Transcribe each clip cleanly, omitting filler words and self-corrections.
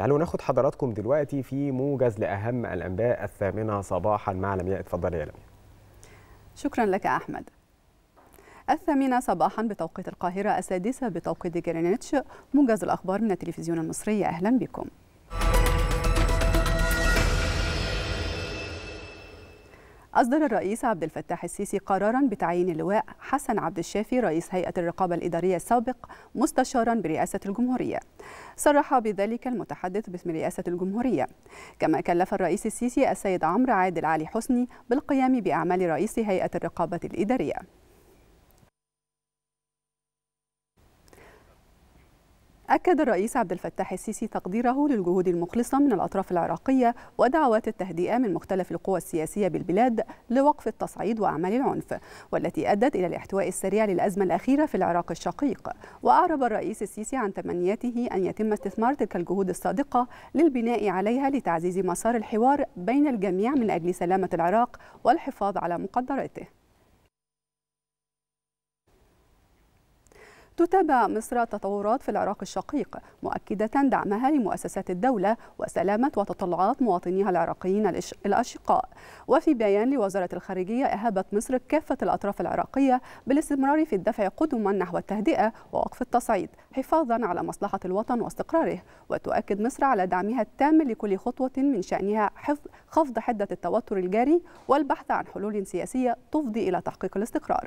تعالوا ناخد حضراتكم دلوقتي في موجز لأهم الأنباء 8 صباحا مع لمياء. اتفضلي يا لمياء. شكرا لك أحمد. 8 صباحا بتوقيت القاهرة، 6 بتوقيت جرينتش. موجز الأخبار من التلفزيون المصري، أهلا بكم. أصدر الرئيس عبد الفتاح السيسي قراراً بتعيين اللواء حسن عبد الشافي رئيس هيئة الرقابة الإدارية السابق مستشاراً برئاسة الجمهورية. صرح بذلك المتحدث باسم رئاسة الجمهورية. كما كلف الرئيس السيسي السيد عمرو عادل علي حسني بالقيام بأعمال رئيس هيئة الرقابة الإدارية. أكد الرئيس عبد الفتاح السيسي تقديره للجهود المخلصة من الأطراف العراقية ودعوات التهدئة من مختلف القوى السياسية بالبلاد لوقف التصعيد وأعمال العنف، والتي أدت إلى الاحتواء السريع للأزمة الأخيرة في العراق الشقيق. وأعرب الرئيس السيسي عن تمنياته أن يتم استثمار تلك الجهود الصادقة للبناء عليها لتعزيز مسار الحوار بين الجميع من أجل سلامة العراق والحفاظ على مقدراته. تتابع مصر التطورات في العراق الشقيق، مؤكدة دعمها لمؤسسات الدولة وسلامة وتطلعات مواطنيها العراقيين الأشقاء. وفي بيان لوزارة الخارجية، أهابت مصر كافة الأطراف العراقية بالاستمرار في الدفع قدما نحو التهدئة ووقف التصعيد حفاظا على مصلحة الوطن واستقراره. وتؤكد مصر على دعمها التام لكل خطوة من شأنها خفض حدة التوتر الجاري والبحث عن حلول سياسية تفضي إلى تحقيق الاستقرار.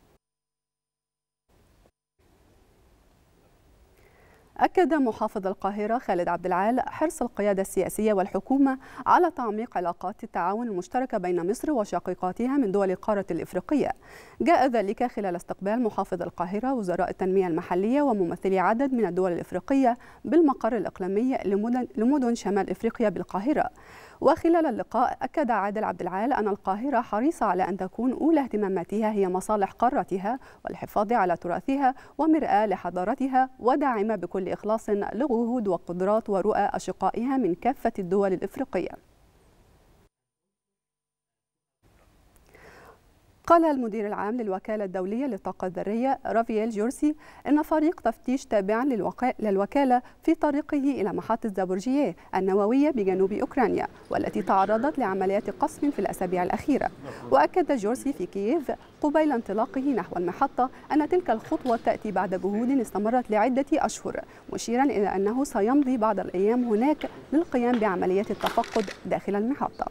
أكد محافظ القاهرة خالد عبد العال حرص القيادة السياسية والحكومة على تعميق علاقات التعاون المشتركة بين مصر وشقيقاتها من دول القارة الإفريقية. جاء ذلك خلال استقبال محافظ القاهرة وزراء التنمية المحلية وممثلي عدد من الدول الإفريقية بالمقر الإقليمي لمدن شمال إفريقيا بالقاهرة. وخلال اللقاء أكد عادل عبد العال أن القاهرة حريصة على أن تكون أولى اهتماماتها هي مصالح قارتها والحفاظ على تراثها ومرآة لحضارتها، وداعمة بكل إخلاص لجهود وقدرات ورؤى أشقائها من كافة الدول الإفريقية. قال المدير العام للوكالة الدولية للطاقة الذرية رافائيل جورسي إن فريق تفتيش تابع للوكالة في طريقه إلى محطة زابورجييه النووية بجنوب أوكرانيا، والتي تعرضت لعمليات قصف في الأسابيع الأخيرة. وأكد جورسي في كييف قبيل انطلاقه نحو المحطة أن تلك الخطوة تأتي بعد جهود استمرت لعدة أشهر، مشيرا إلى أنه سيمضي بعض الأيام هناك للقيام بعملية التفقد داخل المحطة.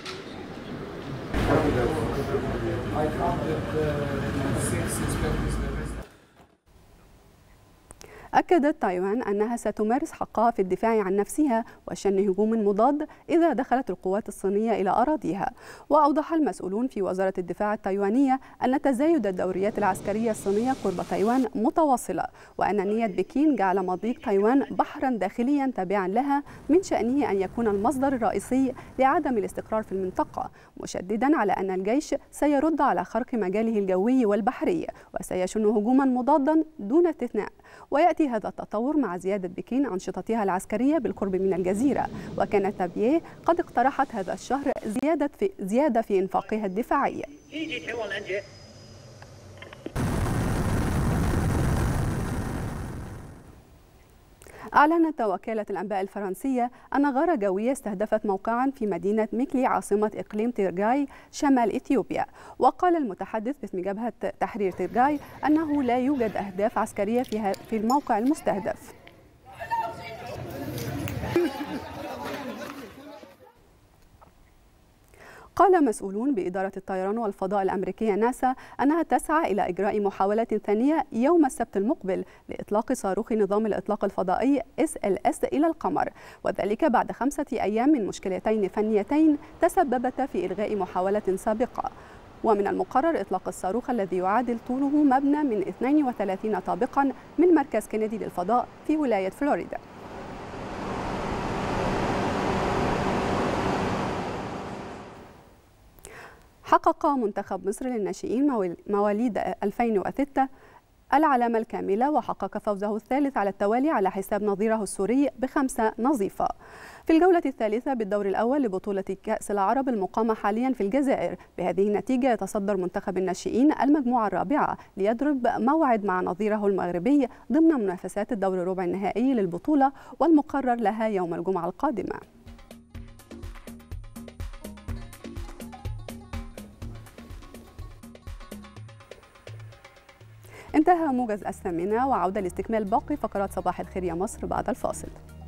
أكدت تايوان أنها ستمارس حقها في الدفاع عن نفسها وشن هجوم مضاد إذا دخلت القوات الصينية إلى أراضيها. وأوضح المسؤولون في وزارة الدفاع التايوانية أن تزايد الدوريات العسكرية الصينية قرب تايوان متواصلة، وأن نية بكين جعل مضيق تايوان بحرا داخليا تابعا لها من شأنه أن يكون المصدر الرئيسي لعدم الاستقرار في المنطقة، مشددا على أن الجيش سيرد على خرق مجاله الجوي والبحري وسيشن هجوما مضادا دون استثناء. ويأتي هذا التطور مع زيادة بكين أنشطتها العسكرية بالقرب من الجزيرة، وكانت تابيه قد اقترحت هذا الشهر زيادة في إنفاقها الدفاعي. أعلنت وكالة الأنباء الفرنسية أن غارة جوية استهدفت موقعا في مدينة ميكلي عاصمة إقليم تيرغاي شمال إثيوبيا. وقال المتحدث باسم جبهة تحرير تيرغاي أنه لا يوجد أهداف عسكرية في الموقع المستهدف. قال مسؤولون بإدارة الطيران والفضاء الأمريكية ناسا أنها تسعى إلى إجراء محاولة ثانية يوم السبت المقبل لإطلاق صاروخ نظام الإطلاق الفضائي SLS إلى القمر، وذلك بعد 5 أيام من مشكلتين فنيتين تسببتا في إلغاء محاولة سابقة. ومن المقرر إطلاق الصاروخ الذي يعادل طوله مبنى من 32 طابقا من مركز كينيدي للفضاء في ولاية فلوريدا. حقق منتخب مصر للناشئين مواليد العلامة الكاملة وحقق فوزه الثالث على التوالي على حساب نظيره السوري ب5 نظيفة. في الجولة الثالثة بالدور الأول لبطولة كأس العرب المقامة حاليا في الجزائر، بهذه النتيجة يتصدر منتخب الناشئين المجموعة الرابعة ليضرب موعد مع نظيره المغربي ضمن منافسات الدور الربع النهائي للبطولة والمقرر لها يوم الجمعة القادمة. انتهى موجز الثامنة، وعودة لاستكمال باقي فقرات صباح الخير يا مصر بعد الفاصل.